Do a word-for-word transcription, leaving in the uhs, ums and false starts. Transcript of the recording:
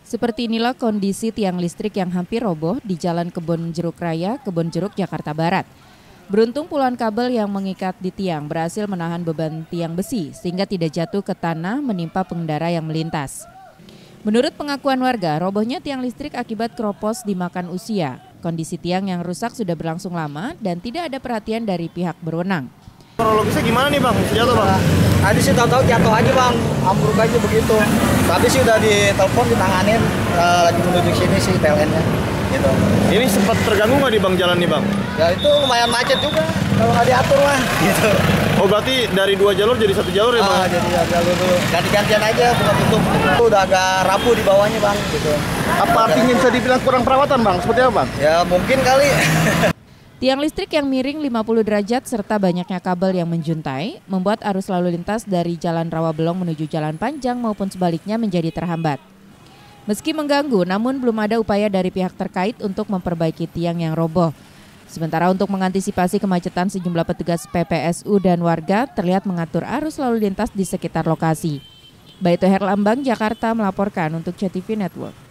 Seperti inilah kondisi tiang listrik yang hampir roboh di Jalan Kebon Jeruk Raya, Kebon Jeruk, Jakarta Barat. Beruntung puluhan kabel yang mengikat di tiang berhasil menahan beban tiang besi sehingga tidak jatuh ke tanah menimpa pengendara yang melintas. Menurut pengakuan warga, robohnya tiang listrik akibat keropos dimakan usia. Kondisi tiang yang rusak sudah berlangsung lama dan tidak ada perhatian dari pihak berwenang. Kronologisnya gimana nih Bang? Jatuh Bang? Tadi sih tahu-tahu jatuh aja Bang, ambruk aja begitu. Tapi sih udah ditelepon, ditanganin, uh, lagi menuju sini sih P L N-nya. Gitu. Ini sempat terganggu nggak di Bang jalan nih Bang? Ya itu lumayan macet juga, kalau nggak diatur lah. Gitu. Oh berarti dari dua jalur jadi satu jalur ya Bang? Ah, jadi ya, jalur dulu, ganti-gantian aja, bukan tutup. Itu udah agak rapuh di bawahnya Bang. Gitu. Apa artinya bisa dibilang kurang perawatan Bang? Seperti apa Bang? Ya mungkin kali. Tiang listrik yang miring lima puluh derajat serta banyaknya kabel yang menjuntai membuat arus lalu lintas dari Jalan Rawabelong menuju Jalan Panjang maupun sebaliknya menjadi terhambat. Meski mengganggu, namun belum ada upaya dari pihak terkait untuk memperbaiki tiang yang roboh. Sementara untuk mengantisipasi kemacetan, sejumlah petugas P P S U dan warga terlihat mengatur arus lalu lintas di sekitar lokasi. Baito Herlambang, Jakarta melaporkan untuk C T V Network.